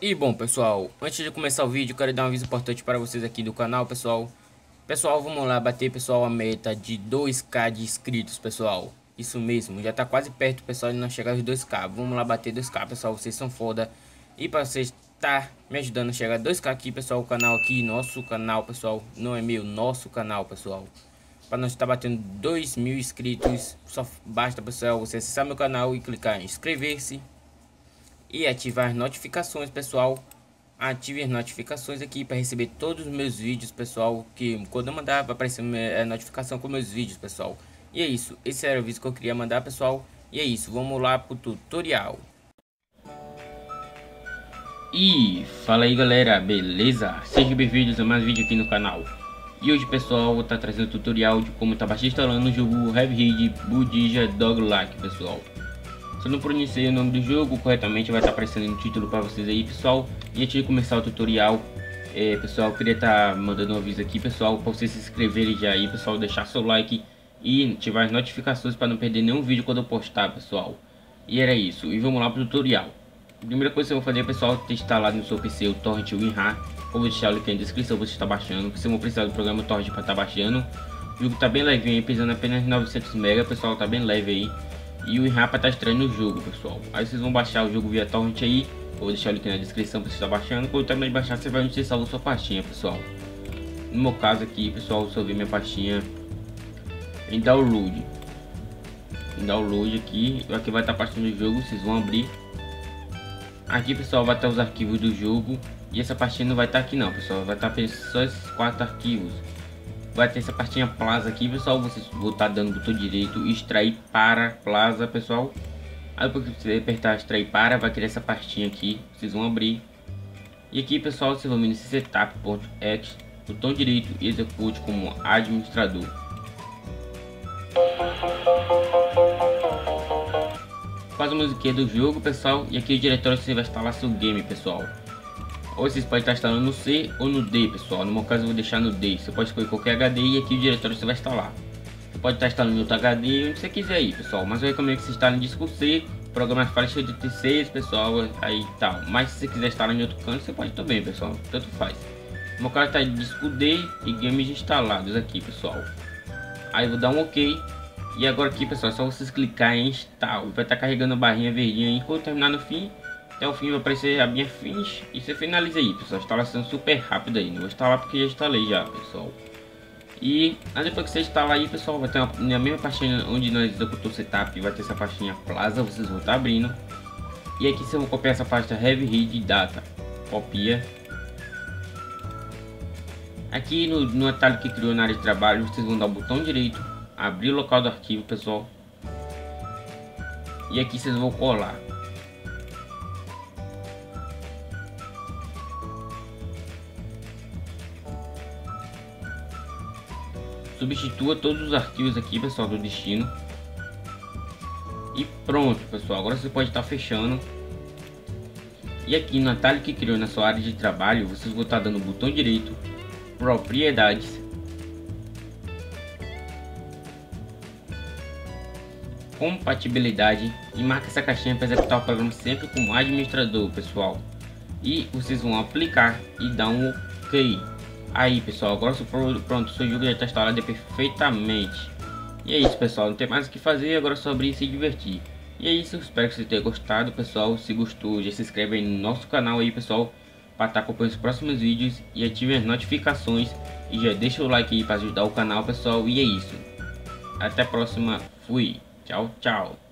E bom, pessoal, antes de começar o vídeo, quero dar um aviso importante para vocês aqui do canal, pessoal. Pessoal, vamos lá bater, pessoal, a meta de 2k de inscritos, pessoal. Isso mesmo, já tá quase perto, pessoal, de nós chegar aos 2k. Vamos lá bater 2k, pessoal, vocês são foda. E para vocês estar me ajudando a chegar a 2k aqui, pessoal, o canal aqui, nosso canal, pessoal, não é meu, nosso canal, pessoal. Para nós estar batendo 2.000 inscritos, só basta, pessoal, você acessar meu canal e clicar em inscrever-se. E ativar as notificações, pessoal. Ative as notificações aqui para receber todos os meus vídeos, pessoal. Que quando eu mandar vai aparecer a notificação com meus vídeos, pessoal. E é isso, esse era o vídeo que eu queria mandar, pessoal. E é isso, vamos lá pro tutorial. E fala aí, galera, beleza? Sejam bem-vindos a mais vídeo aqui no canal. E hoje, pessoal, eu vou estar trazendo um tutorial de como tá instalando o jogo Heavy Raid Buddhist Dog-like, pessoal. Se eu não pronunciei o nome do jogo corretamente, vai estar aparecendo no título para vocês aí, pessoal. E antes de começar o tutorial, pessoal, eu queria estar mandando um aviso aqui, pessoal, para vocês se inscreverem já aí, pessoal, deixar seu like e ativar as notificações para não perder nenhum vídeo quando eu postar, pessoal. E era isso, e vamos lá pro tutorial. A primeira coisa que eu vou fazer, pessoal, é ter instalado no seu PC o Torrent WinRAR. Eu vou deixar o link na descrição, você está baixando. Você não precisa do programa Torrent para estar baixando. O jogo tá bem levinho aí, pesando apenas 900 MB, pessoal, tá bem leve aí. E o WinRAR tá estranho no jogo, pessoal. Aí vocês vão baixar o jogo via torrent aí. Eu vou deixar o link na descrição para você estar baixando. Quando terminar de baixar, você vai onde você salvou sua pastinha, pessoal. No meu caso aqui, pessoal, eu salvei minha pastinha em download. Em download aqui vai estar a pastinha do jogo. Vocês vão abrir. Aqui, pessoal, vai estar os arquivos do jogo. E essa pastinha não vai estar aqui não, pessoal. Vai estar só esses 4 arquivos. Vai ter essa pastinha Plaza aqui, pessoal. Vocês vão estar dando botão direito e extrair para Plaza, pessoal. Aí depois que você apertar extrair para, vai criar essa pastinha aqui. Vocês vão abrir. E aqui, pessoal, vocês vão vir nesse setup.exe, botão direito e execute como administrador. Faz a musiquinha do jogo, pessoal. E aqui o diretório você vai instalar seu game, pessoal. Ou vocês podem estar instalando no C ou no D, pessoal. No meu caso eu vou deixar no D. Você pode escolher qualquer HD e aqui o diretório você vai instalar. Você pode estar instalando em outro HD, onde você quiser aí, pessoal. Mas eu recomendo que você instale em disco C, programar Flash 86, pessoal, aí tal. Mas se você quiser instalar em outro canto, você pode também, pessoal. Tanto faz. No meu caso está em disco D e games instalados aqui, pessoal. Aí eu vou dar um OK. E agora aqui, pessoal, é só vocês clicar em install. Vai estar carregando a barrinha verdinha aí. Quando terminar no fim, até o fim vai aparecer a minha finish e você finaliza aí, pessoal. Instalação super rápida aí. Não vou instalar porque já instalei já, pessoal. E aí depois que você instalar aí, pessoal, vai ter na mesma pastinha onde nós executou o setup, vai ter essa pastinha Plaza, vocês vão estar abrindo. E aqui vocês vão copiar essa pasta Heavy Raid Data. Copia. Aqui no atalho que criou na área de trabalho, vocês vão dar o botão direito, abrir o local do arquivo, pessoal. E aqui vocês vão colar. Substitua todos os arquivos aqui, pessoal, do destino. E pronto, pessoal. Agora você pode estar fechando. E aqui no atalho que criou na sua área de trabalho, vocês vão estar dando o botão direito, propriedades, compatibilidade e marca essa caixinha para executar o programa sempre como administrador, pessoal. E vocês vão aplicar e dar um OK. Aí, pessoal, agora pronto, seu jogo já está instalado perfeitamente. E é isso, pessoal, não tem mais o que fazer, agora é só abrir e se divertir. E é isso, espero que você tenha gostado, pessoal. Se gostou, já se inscreve aí no nosso canal aí, pessoal, para estar acompanhando os próximos vídeos e ative as notificações. E já deixa o like aí para ajudar o canal, pessoal. E é isso, até a próxima, fui, tchau, tchau.